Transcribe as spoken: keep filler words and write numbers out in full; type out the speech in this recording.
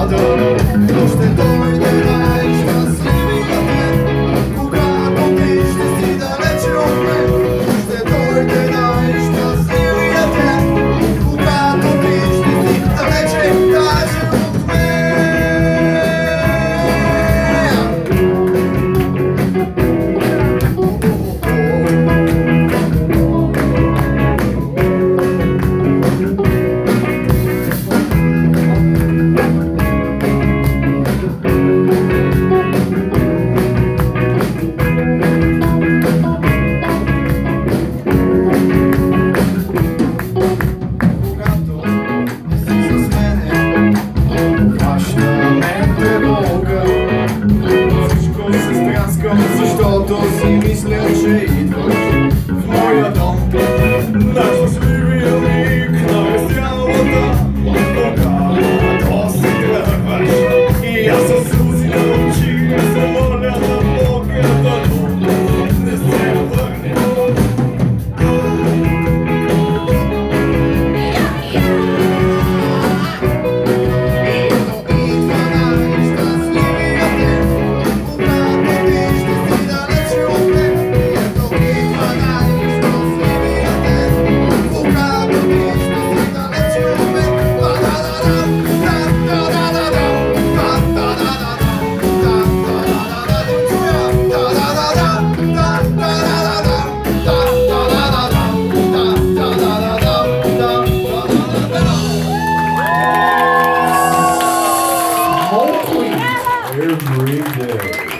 radę. Jeszcze dojdę najszczęśliwy ten, когато ти ще си далече от мен. Ще дойде najszczęśliwy ten, когато ти ще си далече даже от мен. Защото си мисля, че идваш в моя дом. Най-щастливия миг на веселата, когато се тръгваш. И аз със сълзи на очи се моля на Бога да не се върне. Every day.